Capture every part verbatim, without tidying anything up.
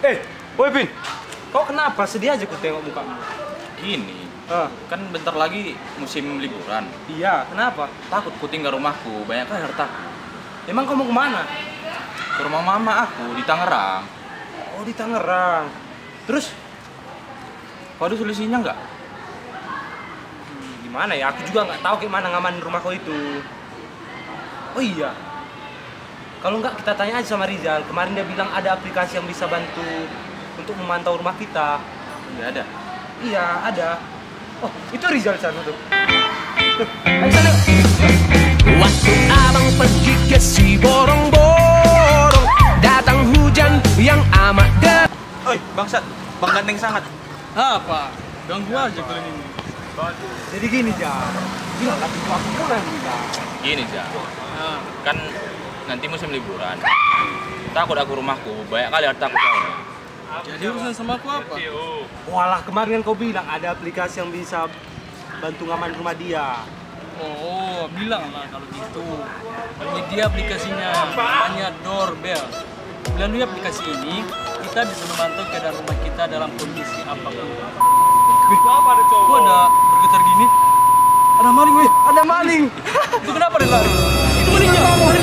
Eh, woi Bin, kau kenapa sedih aja ku tengok muka? Gini, Ah, kan bentar lagi musim liburan. iya, kenapa? Takut ku tinggal rumahku, banyak kan hartaku. Emang kau mau kemana? Ke rumah mama aku di Tangerang. Oh, di Tangerang. Terus, Kau ada solusinya nggak? hmm, gimana ya? Aku juga nggak tahu gimana ngaman rumah kau itu. Oh iya, kalau nggak kita tanya aja sama Rizal. Kemarin dia bilang ada aplikasi yang bisa bantu untuk memantau rumah kita. Nggak ada. Iya, ada. Oh, itu Rizal sana tuh. Tuh, ayo sana. Waktu abang pergi ke si borong-borong, datang hujan yang amat deras. Oi, bangsat, bang ganteng sangat. Apa? Ganggu aja kalian ini. Jadi gini, Jal. Bilang lagi tuh aku pulang kita. Gini ja, Nah, kan nanti musim liburan. Takut aku rumahku, banyak kali hartaku soalnya. jadi urusan sama aku apa? Walah, kemarin kan kau bilang ada aplikasi yang bisa bantu ngaman rumah dia. Oh, bilang lah kalau gitu. Penyedia aplikasinya hanya doorbell. Melalui aplikasi ini, kita bisa memantau keadaan rumah kita dalam kondisi apapun. Wih, kok ada bergetar gini? Ada maling, wih! Ada maling! Itu kenapa dia lari? Itu malingnya!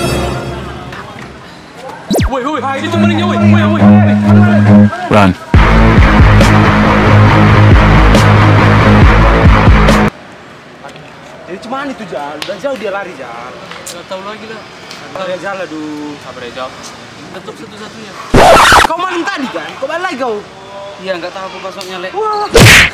Woi, woi, itu malingnya, woi, woi, woi! Run. Jadi cuman itu, Jal. Udah jauh dia lari, Jal. Gak tahu lagi lah. Sabar ya, Jal, aduh. Sabar ya, Jal. Tetap satu-satunya. Kau maling tadi kan? Kau balik lagi kau. Iya, nggak tahu aku pasoknya, Le. Wah.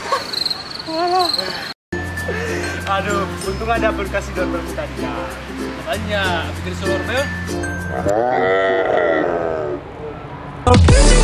Aduh, untung ada aplikasi doorbell tadi, Jal. Makanya, bikin doorbell.